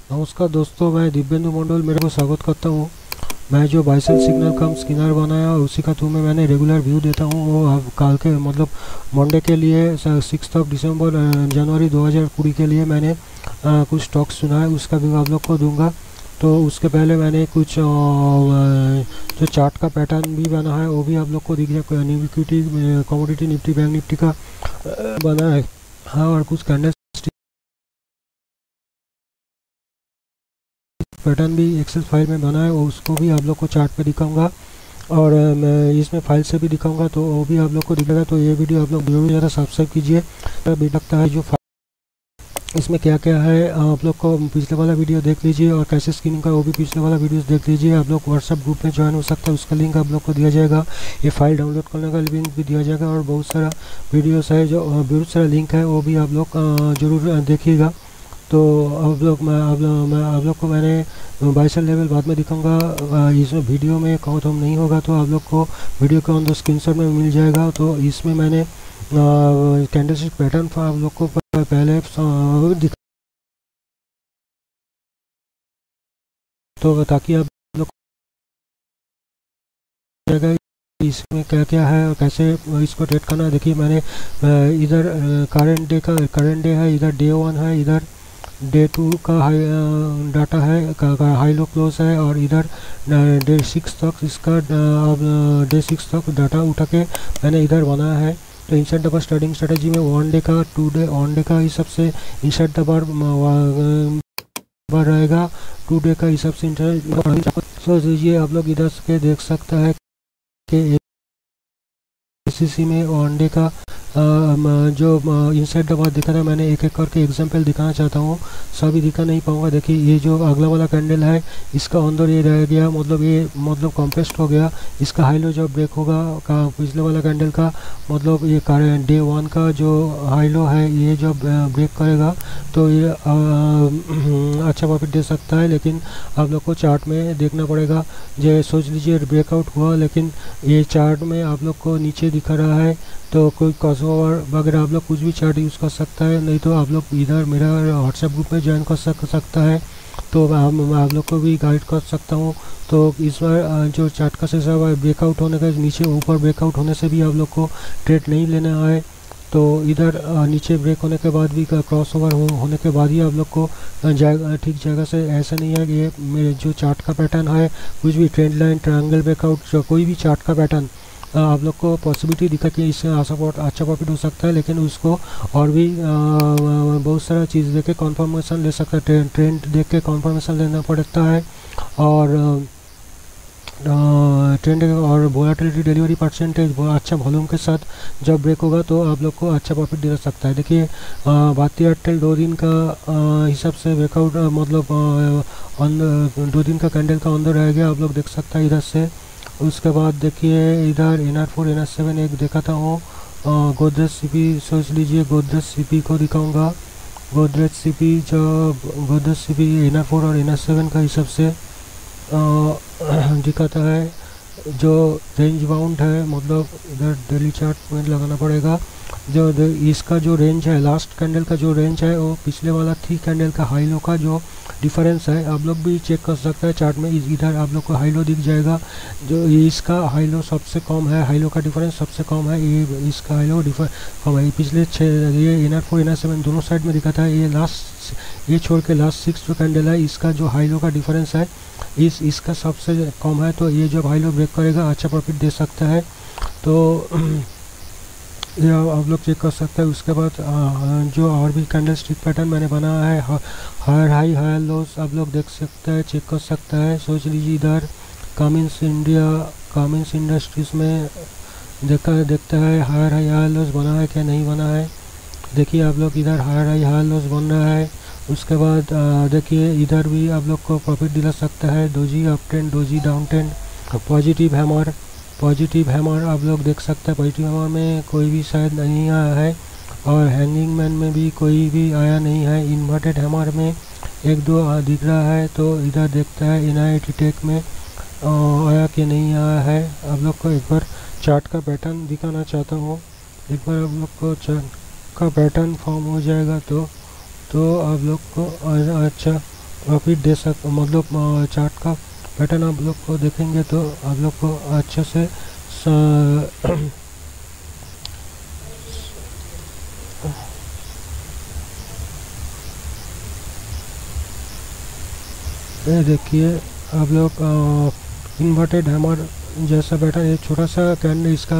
नमस्कार दोस्तों, मैं दिव्येंदु मंडल मेरे को स्वागत करता हूँ। मैं जो बाइसेल सिग्नल कम स्किनर बनाया उसी का थ्रू में मैंने रेगुलर व्यू देता हूँ। वो अब कल के मतलब मंडे के लिए 6 दिसंबर जनवरी 2020 के लिए मैंने कुछ स्टॉक्स चुना है, उसका व्यू आप लोग को दूंगा। तो उसके पहले मैंने कुछ जो चार्ट का पैटर्न भी बना है वो भी आप लोग को दिख जाए। Nifty, commodity Nifty, bank Nifty का बना है हाँ, और कुछ कैंडलस्टिक पैटर्न भी एक्सेल फाइल में बना है, उसको भी आप लोग को चार्ट पे दिखाऊंगा और मैं इसमें फाइल से भी दिखाऊंगा, तो वो भी आप लोग को दिखेगा। तो ये वीडियो आप लोग जरूर ज़्यादा सब्सक्राइब कीजिए। भी लगता है जो इसमें क्या क्या है आप लोग को पिछले वाला वीडियो देख लीजिए, और कैसे स्क्रीनिंग का वो भी पिछले वाला वीडियोस देख लीजिए। आप लोग व्हाट्सएप ग्रुप में ज्वाइन हो सकता है, उसका लिंक आप लोग को दिया जाएगा। ये फाइल डाउनलोड करने का लिंक भी दिया जाएगा, और बहुत सारा वीडियोस है, जो बहुत सारा लिंक है वो भी आप लोग ज़रूर देखिएगा। तो आप लोग को मैंने बाइसेल लेवल बाद में दिखाऊंगा। इसमें वीडियो में काउंट हम नहीं होगा, तो आप लोग को वीडियो के अंदर स्क्रीनशॉट में मिल जाएगा। तो इसमें मैंने कैंडलस्टिक पैटर्न आप लोग को पहले दिखा, तो ताकि आप लोग जाएगा इसमें क्या क्या है और कैसे इसको ट्रेड करना है। देखिए मैंने इधर करंट डे है, इधर डे 1 है, इधर डे 2 का हाई डाटा है, हाई लो क्लोज है, और इधर डे 6 तक इसका डे 6 तक डाटा उठा के मैंने इधर बनाया है। तो insert the bar starting strategy में 1 डे का 2 डे ऑन डे का हिसाब से इंसर्ट द बार रहेगा, 2 डे का हिसाब से सोच लीजिए। आप लोग इधर से देख सकता है कि एसीसी में वन डे का जो इनसाइड द बार दिखा था, मैंने एक एक करके एग्जांपल दिखाना चाहता हूँ, सभी दिखा नहीं पाऊँगा। देखिए ये जो अगला वाला कैंडल है, इसका अंदर ये रह गया, मतलब ये मतलब कॉम्प्रेस्ड हो गया। इसका हाई लो जब ब्रेक होगा पिछले वाला कैंडल का, मतलब ये डे 1 का जो हाई लो है ये जब ब्रेक करेगा तो ये अच्छा प्रॉफिट दे सकता है। लेकिन आप लोग को चार्ट में देखना पड़ेगा। जो सोच लीजिए ब्रेकआउट हुआ, लेकिन ये चार्ट में आप लोग को नीचे दिखा रहा है, तो कोई क्रॉसओवर वगैरह आप लोग कुछ भी चार्ट यूज़ कर सकता है। नहीं तो आप लोग इधर मेरा व्हाट्सएप ग्रुप में ज्वाइन कर सकता है, तो मैं आप लोग को भी गाइड कर सकता हूँ। तो इस बार जो चार्ट का हिसाब है, ब्रेकआउट होने का नीचे ऊपर ब्रेकआउट होने से भी आप लोग को ट्रेड नहीं लेना है। तो इधर नीचे ब्रेक होने के बाद भी क्रॉसओवर होने के बाद ही आप लोग को ठीक जगह से, ऐसा नहीं है कि ये मेरे जो चार्ट का पैटर्न है, कुछ भी ट्रेंड लाइन, ट्रायंगल ब्रेकआउट, कोई भी चार्ट का पैटर्न आप लोग को पॉसिबिलिटी दिखा कि इससे अच्छा प्रॉफिट हो सकता है। लेकिन उसको और भी बहुत सारा चीज़ देख के कॉन्फर्मेशन ले सकता है, ट्रेंड देख के कॉन्फर्मेशन लेना पड़ता है, और ट्रेंड और वोलेटिलिटी डिलीवरी परसेंटेज अच्छा वॉल्यूम के साथ जब ब्रेक होगा तो आप लोग को अच्छा प्रॉफिट दे सकता है। देखिए भारतीय एयरटेल 2 दिन का हिसाब से ब्रेकआउट, मतलब 2 दिन का कैंडल का अंदर रह गया, आप लोग देख सकते हैं इधर से। उसके बाद देखिए इधर NR4 NR7 एक देखा था वो गोदरेज सीपी, सोच लीजिए गोदरेज सीपी को दिखाऊंगा। गोदरेज सीपी NR4 और NR7 का हिसाब से दिखाता है। जो रेंज बाउंड है, मतलब इधर डेली चार्ट में लगाना पड़ेगा। जो इसका जो रेंज है, लास्ट कैंडल का जो रेंज है, वो पिछले वाला 3 कैंडल का हाई लो का जो डिफरेंस है, आप लोग भी चेक कर सकते हैं चार्ट में। इधर आप लोग को हाई लो दिख जाएगा, जो इसका हाई लो सबसे कम है, हाई लो का डिफरेंस सबसे कम है, ये इसका हाई लो कम है। पिछले 6 ये NR4 NR7 दोनों साइड में दिखाता है। ये छोड़ के लास्ट 6 जो कैंडल है, इसका जो हाई लो का डिफरेंस है इसका सबसे कम है। तो ये जब हाई लो ब्रेक करेगा अच्छा प्रॉफिट दे सकता है। तो ये आप लोग चेक कर सकते हैं। उसके बाद जो और भी कैंडलस्टिक पैटर्न मैंने बनाया है, हायर हाई हायर लोस आप लोग देख सकते हैं, चेक कर सकता है। सोच लीजिए इधर कामिंस इंडस्ट्रीज में देखता है हायर हाई हायर लोस बना है क्या नहीं बना है। देखिए आप लोग इधर हायर हाई हायर लोस बन रहा है। उसके बाद देखिए इधर भी आप लोग को प्रॉफिट दिला सकता है। Doji up trend, doji down trend, positive hammer आप लोग देख सकते हैं। पॉजिटिव हैमर में कोई भी शायद नहीं आया है, और हैंगिंग मैन में भी कोई भी आया नहीं है। इन्वर्टेड हैमर में 1-2 दिख रहा है। तो इधर देखता है NIT टेक में आया कि नहीं आया है। आप लोग को एक बार चार्ट का पैटर्न दिखाना चाहता हूँ। एक बार आप लोग को चार्ट का पैटर्न फॉर्म हो जाएगा तो आप लोग को अच्छा प्रॉफिट दे मतलब चार्ट का पैटर्न आप लोग को देखेंगे तो आप लोग को अच्छे से ये देखिए आप लोग इन्वर्टेड हैमर जैसा पैटर्न, एक छोटा सा कैंडल इसका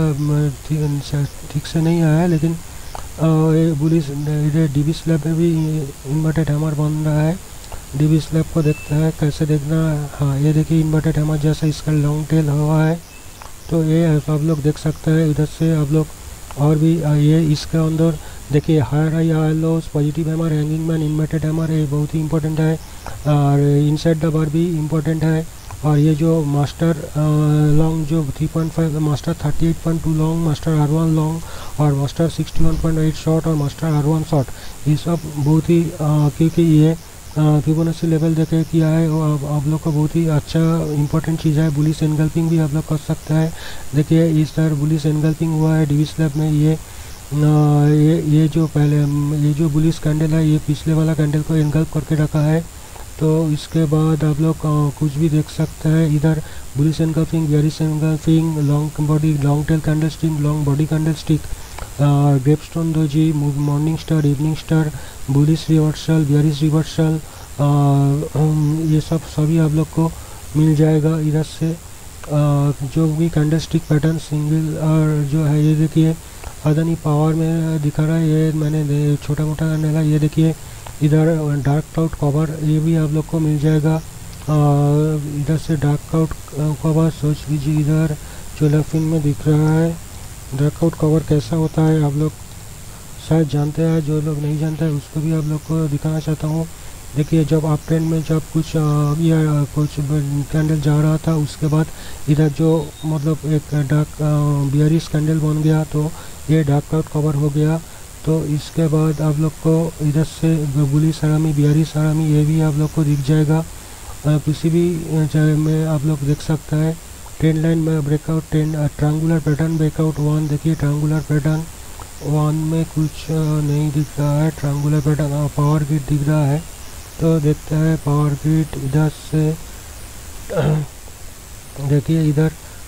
ठीक से नहीं आया है, लेकिन ये बुलिश डीबी स्लैब में भी इन्वर्टेड हैमर बन रहा है। डीबी स्लैब को देखता है कैसे देखना है। हाँ ये देखिए इन्वर्टेड हैमर जैसा इसका लॉन्ग टेल हुआ है, तो ये आप लोग देख सकते हैं। इधर से आप लोग और भी ये इसके अंदर देखिए higher high higher lows, positive hammer, hanging man, inverted hammer, ये बहुत ही इंपॉर्टेंट है। और इनसाइड द बार भी इम्पोर्टेंट है। और ये जो मास्टर लॉन्ग जो 3.5, master 38.2 long, master R1 long और मास्टर 61.8 शॉर्ट और मास्टर R1 शॉर्ट, ये सब बहुत ही क्योंकि ये फिबोनाची लेवल देखे किया है, और आप लोग को बहुत ही अच्छा इंपॉर्टेंट चीज़ है। बुलिश एनगल्फिंग भी आप लोग कर सकते हैं। देखिए इस तरह बुलिश एनगल्फिंग हुआ है डीबी स्लैब में। ये जो पहले ये जो बुलिश कैंडल है, ये पिछले वाला कैंडल को एनगल्फ करके रखा है। तो इसके बाद आप लोग कुछ भी देख सकते हैं। इधर bullish engulfing, bearish engulfing, long body, long tail candlestick, long body candlestick, gravestone doji, morning star, evening star, bullish reversal, bearish reversal, ये सब सभी आप लोग को मिल जाएगा इधर से। जो भी कैंडलस्टिक पैटर्न सिंगल और जो है, ये देखिए अदानी पावर में दिखा रहा है, ये मैंने छोटा मोटा करने लगा। ये देखिए इधर डार्क क्लाउड कवर, ये भी आप लोग को मिल जाएगा। इधर से डार्क क्लाउड कवर सोच लीजिए, इधर जो लेफ्ट में दिख रहा है डार्क क्लाउड कवर कैसा होता है आप लोग शायद जानते हैं। जो लोग नहीं जानते हैं उसको भी आप लोग को दिखाना चाहता हूँ। देखिए जब आप ट्रेंड में जब कुछ या कुछ कैंडल जा रहा था, उसके बाद इधर जो मतलब एक डार्क बेयरिश कैंडल बन गया, तो ये डार्क क्लाउड कवर हो गया। तो इसके बाद आप लोग को इधर से बुलिश हरामी, बेयरिश हरामी, ये भी आप लोग को दिख जाएगा। किसी भी में आप लोग देख सकता है। ट्रेंड लाइन में ब्रेकआउट, ट्रायंगुलर पैटर्न ब्रेकआउट 1, देखिए ट्रायंगुलर पैटर्न 1 में कुछ नहीं दिख रहा है। ट्रायंगुलर पैटर्न पावर ग्रिड दिख रहा है, तो देखते हैं पावर ग्रिड इधर से। देखिए इधर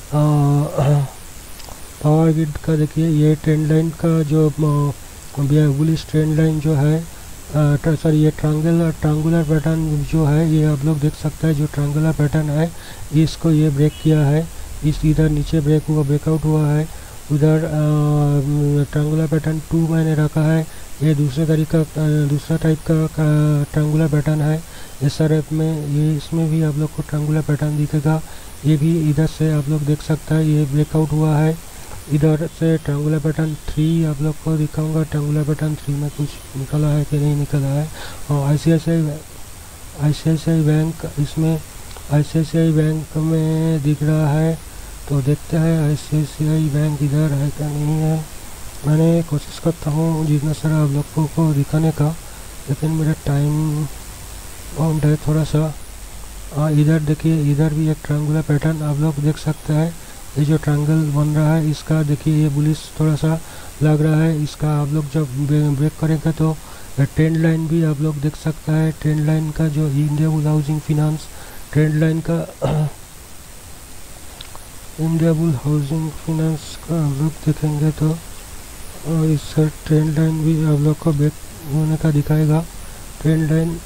पावर ग्रिड का देखिए, ये ट्रेंड लाइन का जो बुलिश ट्रेंड लाइन जो है, सॉरी ये ट्रायंगुलर पैटर्न जो है, ये आप लोग देख सकते हैं। जो ट्रायंगुलर पैटर्न है इसको ये ब्रेक किया है, इस इधर नीचे ब्रेक हुआ, ब्रेकआउट हुआ है। उधर ट्रायंगुलर पैटर्न 2 मैंने रखा है। ये दूसरा टाइप का ट्रायंगुलर पैटर्न है SRF में। ये इसमें भी आप लोग को ट्रायंगुलर पैटर्न दिखेगा। ये भी इधर से आप लोग देख सकते हैं, ये ब्रेकआउट हुआ है। इधर से ट्रायंगुलर पैटर्न 3 आप लोग को दिखाऊंगा। ट्रायंगुलर पैटर्न 3 में कुछ निकला है कि नहीं निकला है। और ICICI बैंक, इसमें ICICI बैंक में दिख रहा है, तो देखते हैं ICICI बैंक इधर है क्या नहीं है। मैंने कोशिश करता हूँ जितना सारा आप लोगों को दिखाने का, लेकिन मेरा टाइम बाउंड है थोड़ा सा। इधर देखिए, इधर भी एक ट्रायंगुलर पैटर्न आप लोग देख सकते हैं। ये जो ट्रायंगल बन रहा है इसका देखिए, ये बुलिश थोड़ा सा लग रहा है। इसका आप लोग जब ब्रेक करेंगे तो ट्रेंड लाइन भी आप लोग देख सकता है। ट्रेंड लाइन का जो India bull housing finance trend line का इंडिया बुल हाउसिंग फिनांस का आप लोग देखेंगे तो इस ट्रेंड लाइन भी आप लोग को ब्रेक होने का दिखाएगा। Trend line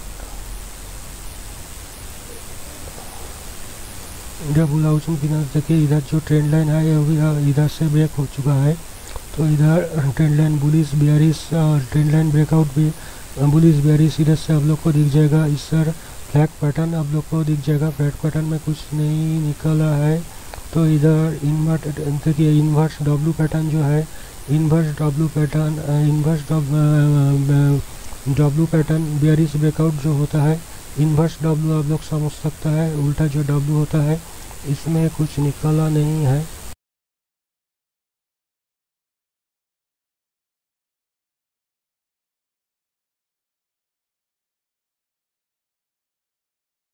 India bull housing finance देखिए, इधर जो ट्रेंड लाइन है ये इधर से ब्रेक हो चुका है। तो इधर ट्रेंड लाइन बुलिश बेयरिश और ट्रेंड लाइन ब्रेकआउट भी बुलिश बेयरिश इधर से आप लोग को दिख जाएगा। इस सर फ्लैग पैटर्न आप लोग को दिख जाएगा। फ्लैग पैटर्न में कुछ नहीं निकला है। तो इधर देखिए इन्वर्स डब्ल्यू पैटर्न जो है, inverse W pattern, W pattern bearish breakout जो होता है, इन्वर्स डब्ल्यू आप लोग समझ सकता है। उल्टा जो डब्ल्यू होता है, इसमें कुछ निकला नहीं है।